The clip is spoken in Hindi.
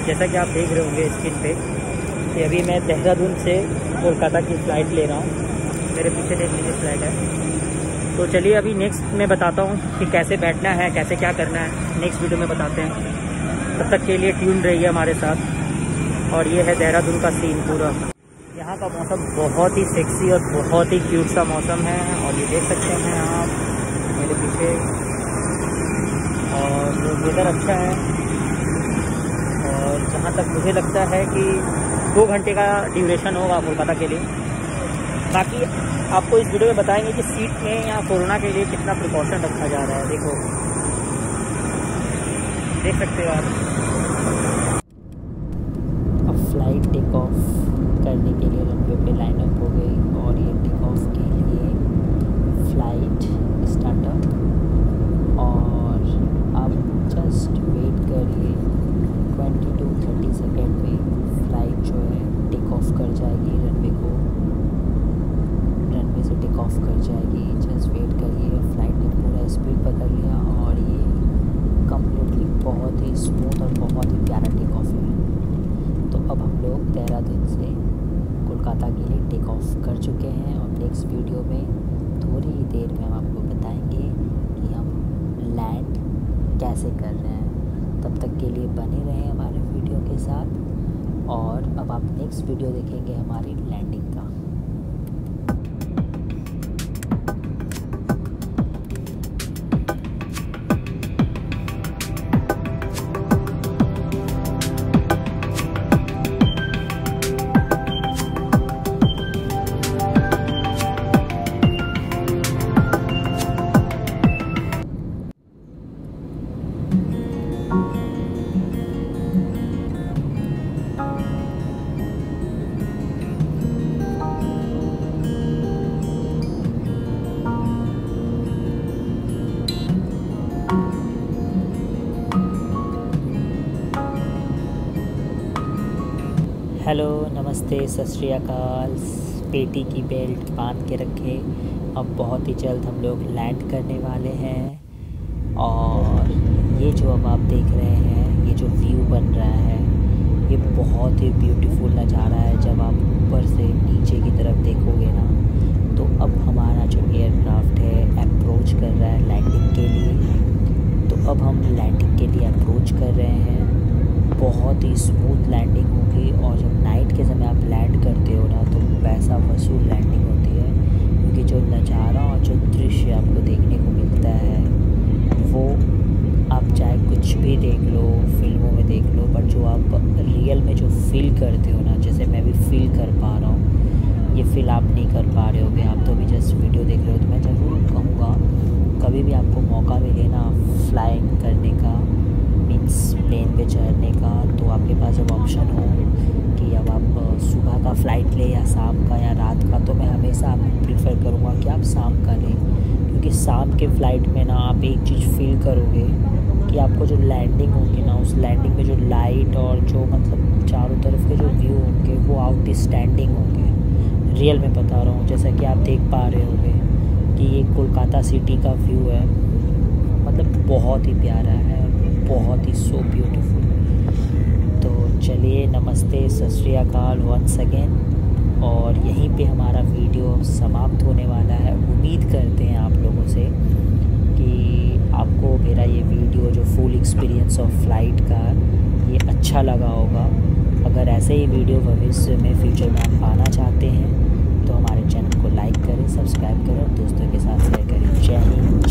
जैसा कि आप देख रहे होंगे स्क्रीन पे कि अभी मैं देहरादून से कोलकाता की फ़्लाइट ले रहा हूँ। मेरे पीछे देख लीजिए फ़्लाइट है। तो चलिए अभी नेक्स्ट मैं बताता हूँ कि कैसे बैठना है, कैसे क्या करना है, नेक्स्ट वीडियो में बताते हैं। तब तक के लिए ट्यून रहिए हमारे साथ। और ये है देहरादून का सीन पूरा। यहाँ का मौसम बहुत ही सेक्सी और बहुत ही क्यूट सा मौसम है, और ये देख सकते हैं आप मेरे पीछे। और वेदर अच्छा है, और जहाँ तक मुझे लगता है कि 2 घंटे का ड्यूरेशन होगा कोलकाता के लिए। बाकी आपको इस वीडियो में बताएंगे कि सीट में यहाँ कोरोना के लिए कितना प्रिकॉशन रखा जा रहा है। देखो, देख सकते हो आप। अब फ्लाइट टेक ऑफ करने के लिए रनवे पे लाइन अप हो गई, और ये टेक ऑफ के लिए फ़्लाइट स्टार्टअप। और आप जस्ट वेट करिए, 20 to 30 सेकेंड में फ़्लाइट जो है टेक ऑफ कर जाएगी। रनवे से टेक ऑफ कर जाएगी। जस्ट वेट करिए। फ़्लाइट ने पूरा स्पीड पकड़ लिया, और ये कम्प्लीटली बहुत ही स्मूथ और बहुत ही प्यारा टेक ऑफ है। तो अब हम लोग देहरादून से कोलकाता के लिए टेक ऑफ कर चुके हैं, और नेक्स्ट वीडियो में थोड़ी ही देर में हम आपको बताएंगे कि हम लैंड कैसे कर रहे हैं। तब तक के लिए बने रहें हमारे वीडियो के साथ। और अब आप नेक्स्ट वीडियो देखेंगे हमारी लैंडिंग का। हेलो, नमस्ते, सत श्री अकाल। पेटी की बेल्ट बांध के रखें। अब बहुत ही जल्द हम लोग लैंड करने वाले हैं। और ये जो अब आप देख रहे हैं, ये जो व्यू बन रहा है, ये बहुत ही ब्यूटीफुल नज़ारा है। जब आप ऊपर से नीचे की तरफ देखोगे ना, तो अब हमारा जो एयरक्राफ्ट है अप्रोच कर रहा है लैंडिंग के लिए। तो अब हम लैंडिंग के लिए अप्रोच कर रहे हैं। बहुत ही स्मूथ लैंडिंग होगी, और जब नाइट के समय आप लैंड करते हो ना, तो पैसा वसूल लैंडिंग होती है। क्योंकि जो नज़ारा और जो दृश्य आपको देखने को मिलता है, वो आप चाहे कुछ भी देख लो, फिल्मों में देख लो, बट जो आप रियल में जो फील करते हो ना, जैसे मैं भी फील कर पा रहा हूँ, ये फील आप नहीं कर पा रहे होगे। आप तो अभी जस्ट वीडियो देख रहे हो। तो मैं ज़रूर कहूँगा, कभी भी आपको मौका मिले ना फ्लाइंग करने का, मीन्स प्लेन पे चढ़ने का, तो आपके पास जब ऑप्शन हो कि अब आप सुबह का फ़्लाइट लें या शाम का या रात का, तो मैं हमेशा आपको प्रीफर करूँगा कि आप शाम का लें। क्योंकि शाम के फ़्लाइट में ना आप एक चीज़ फील करोगे कि आपको जो लैंडिंग होगी ना, उस लैंडिंग में जो लाइट और जो मतलब चारों तरफ के जो व्यू होंगे, वो आउटस्टैंडिंग होंगे। रियल में बता रहा हूँ, जैसा कि आप देख पा रहे होंगे कि ये कोलकाता सिटी का व्यू है। मतलब बहुत ही प्यारा है, बहुत ही सो ब्यूटीफुल। तो चलिए, नमस्ते, सत श्री अकाल वंस अगेन। और यहीं पे हमारा वीडियो समाप्त होने वाला है। उम्मीद करते हैं आप लोगों से कि आपको मेरा ये वीडियो जो फुल एक्सपीरियंस ऑफ फ्लाइट का, ये अच्छा लगा होगा। अगर ऐसे ही वीडियो भविष्य में फ्यूचर में आप पाना चाहते हैं, तो हमारे चैनल को लाइक करें, सब्सक्राइब करें, दोस्तों के साथ शेयर करें। जय हिंद।